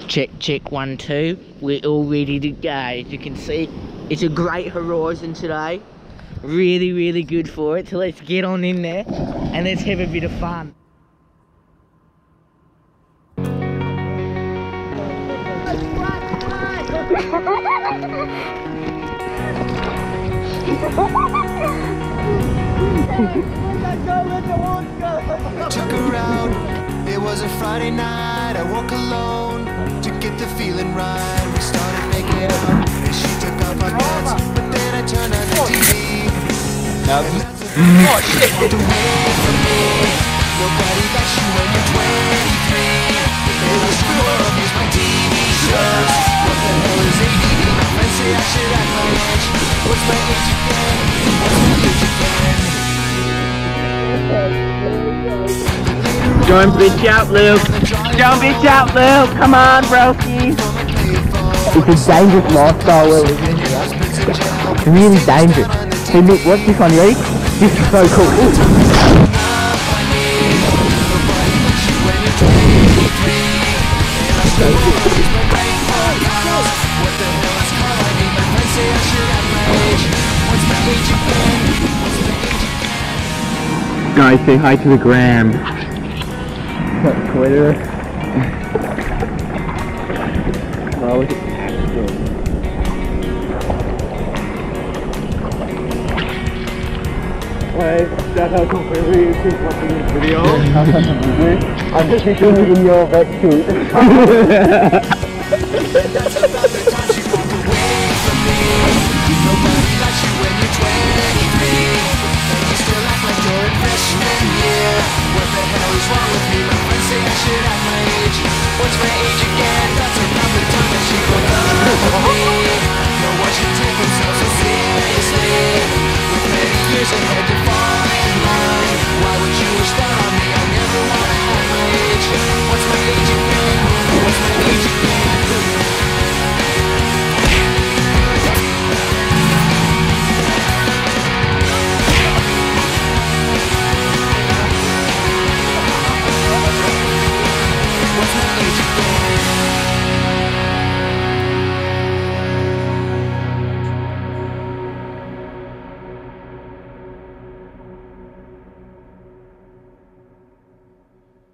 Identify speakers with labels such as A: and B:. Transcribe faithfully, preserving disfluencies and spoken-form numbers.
A: Check, check, one, two. We're all ready to go. As you can see, it's a great horizon today. Really, really good for it. So let's get on in there and let's have a bit of fun.
B: Took her out, it was a Friday night. I woke alone to get the feeling right. We started making out, and she took off my pants, but then I turned on the T V.
C: Now,
B: And that's a oh, shit. Walked away from me. Nobody likes you when you're twenty-three. It was more of use my T V shows. What the hell is A D D? My friends say I should act my age. What's my age again? What's my age again?
A: Don't bitch out, Luke. Don't bitch out, Luke. Come on, broski. It's a dangerous lifestyle, Luke. It's really dangerous. Hey, look, what's this one, ready? This is so cool. Ooh. Guys, say hi to the gram. Twitter. Oh, look at Wait, that's how completely you keep watching this video. I'm just shooting in your wetsuit.
B: What's my age again? That's another time that she will love me. No one should take themselves so seriously. With many years ahead to